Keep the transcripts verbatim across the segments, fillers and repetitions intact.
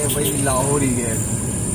भाई लाहौरी गेट।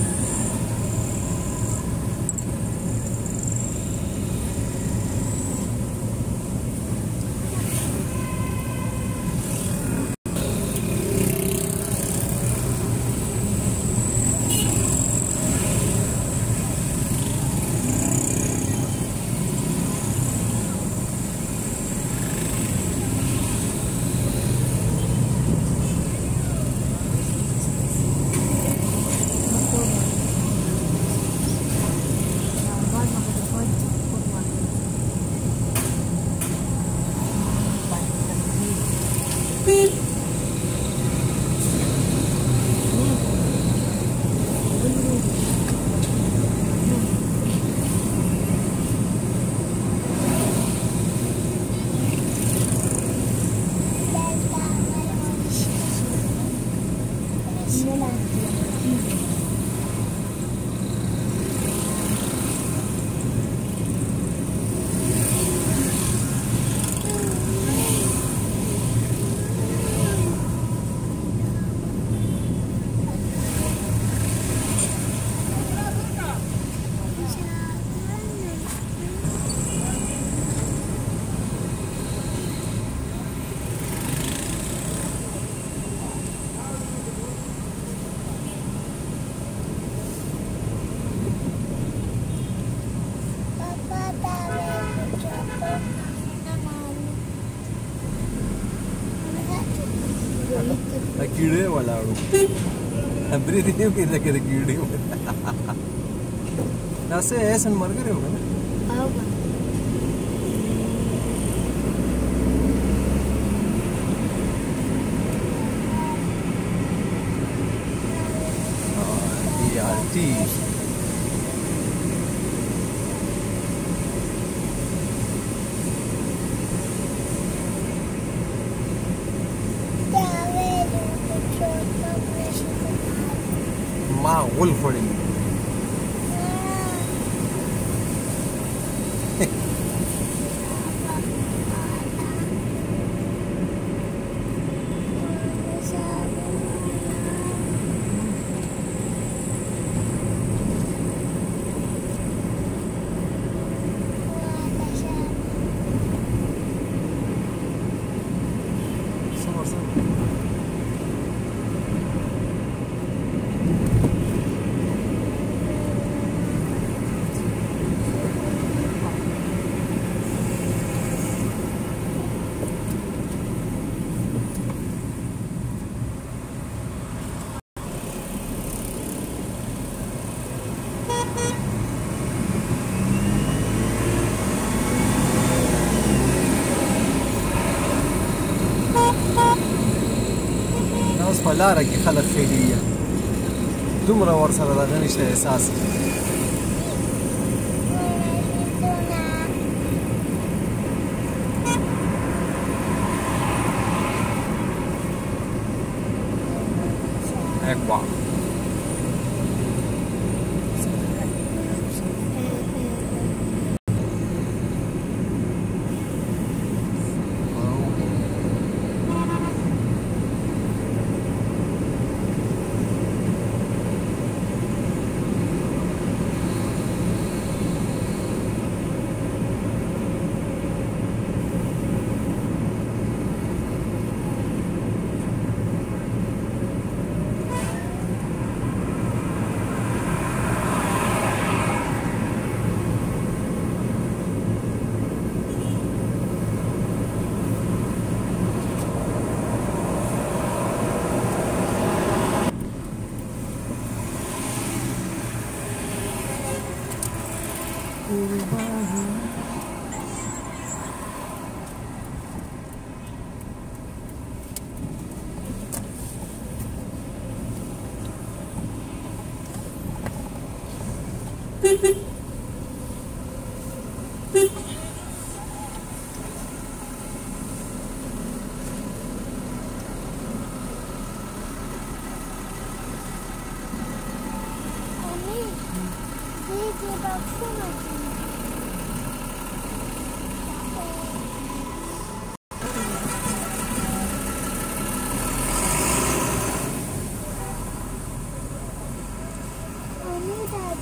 कीड़े वाला ब्रीथ नहीं की लगे थे कीड़े ऐसे ऐसे मर गए होगा ना। यार ठीक معقول فوري په لاره کې خلک خیریه دومره ورسره دغه نشته احساس اقوا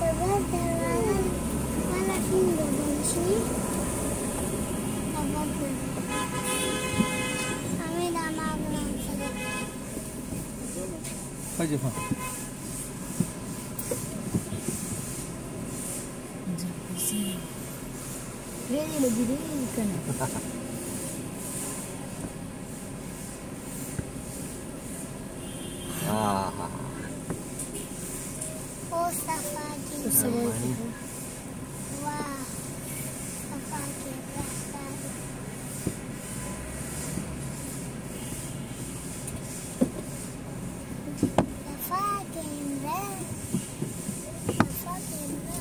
Haji fa. Really lagi dia kan. Ah. Oh, safari. Safari. Wah. Safari safari. Safari ber. Safari ber.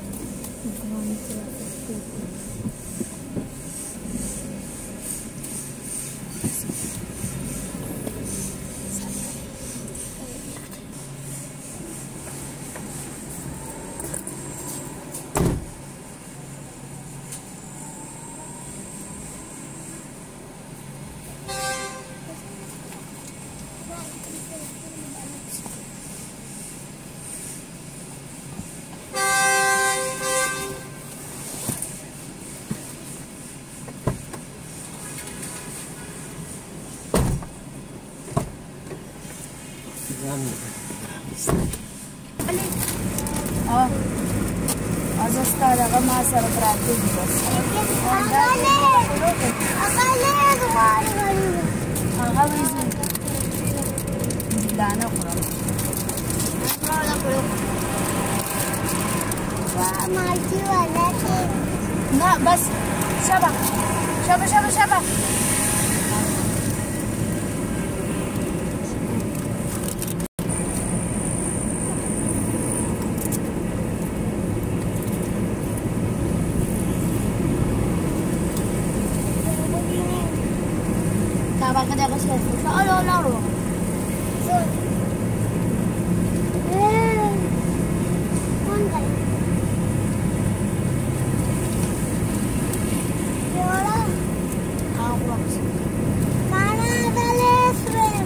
Oh, zostala ka masar berarti bos. Nah, bas, siapa? Siapa siapa siapa? Bakit ako siya? Sa alo-alo. So, eh, kung kayo? Yola? Ako lang siya. Mana, dali, swim.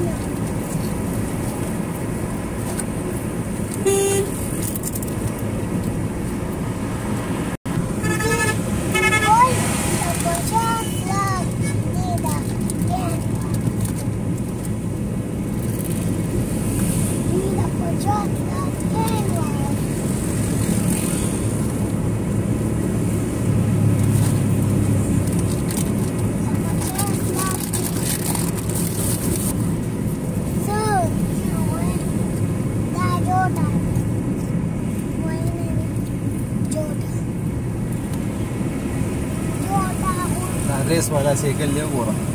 Hoy, ako siya, vlog, nida, yan. Race वाला cycle ले वो रहा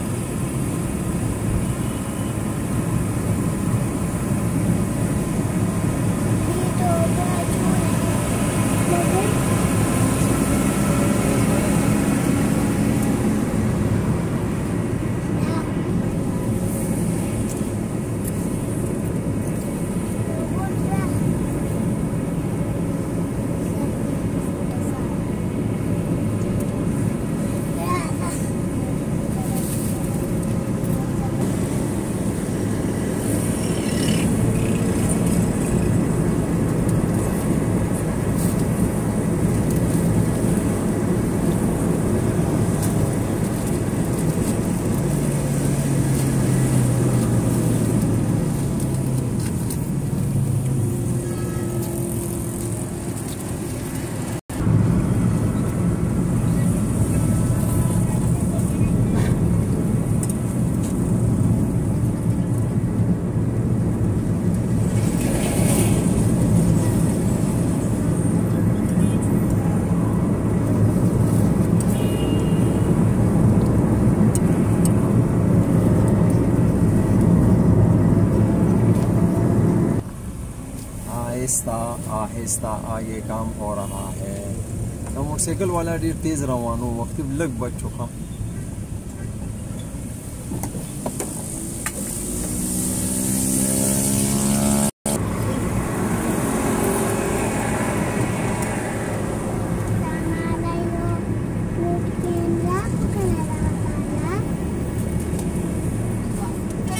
आहिस्ता आहिस्ता आगे काम हो रहा है। तो मोटरसाइकिल वाला ढेर तेज रवानो वक्त लग बच चुका।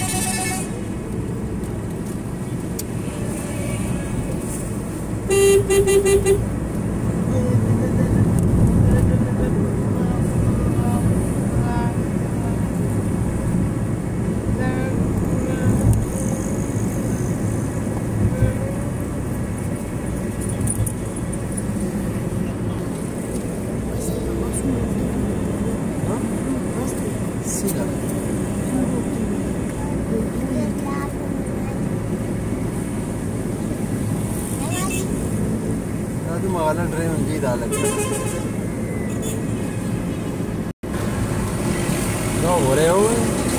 Beep. مغالن ड्राइविंग की दाल है क्या हो रहे हो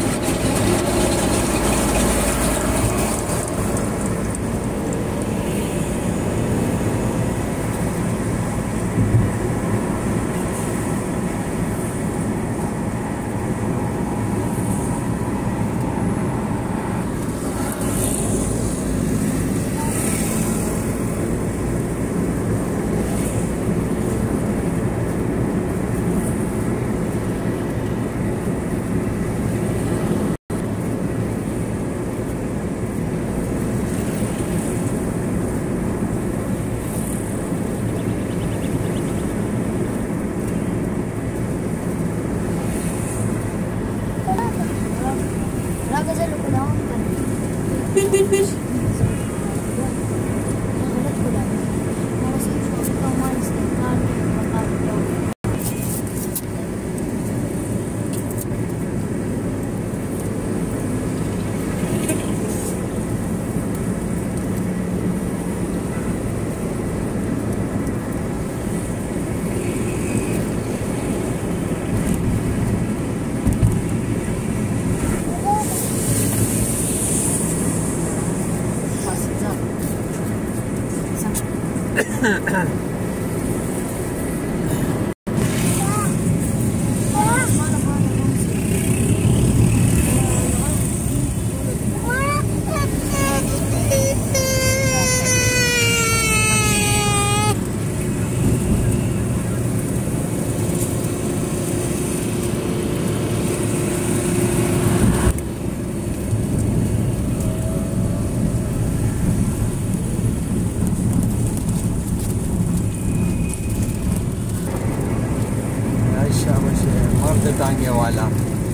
टांगे वाला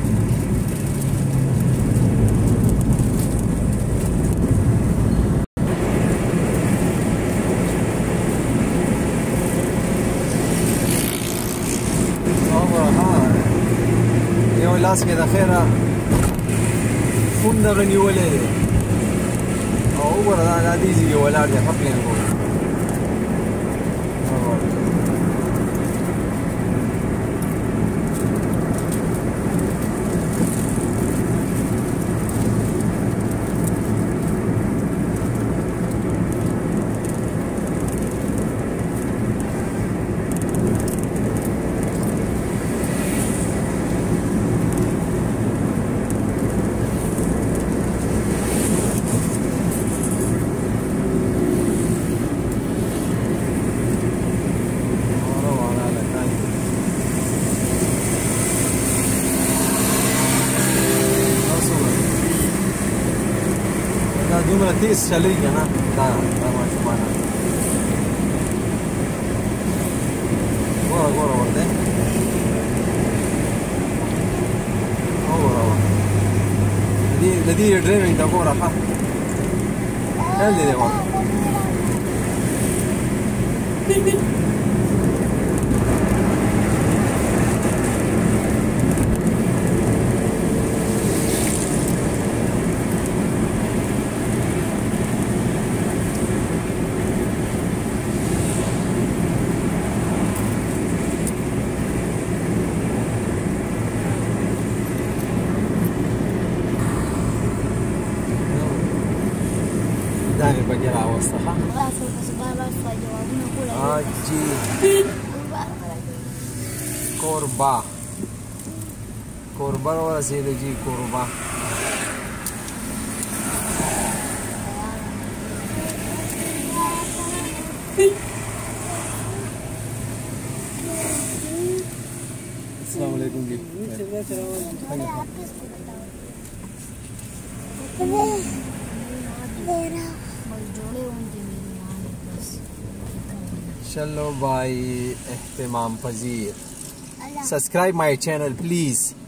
يو لاس كده خيرا فندق نيولي او برا انا ديزي ولا ارجع حقين نقول دومره تیز چلیږي نه دا دا ماشومانه ګوره ګوره ورته ګوره دې د دې ډرایوینګ دا ګوره ښه خیال دې دی ورته داني بقي راوسته حاجي قربا قربا ورسېده جي قربا السلام عليكم जी मेरा मजदूरी उनकी मेरी माँ ने बस चलो भाई एहतमाम पजीर अल्लाह सब्सक्राइब माई चैनल प्लीज़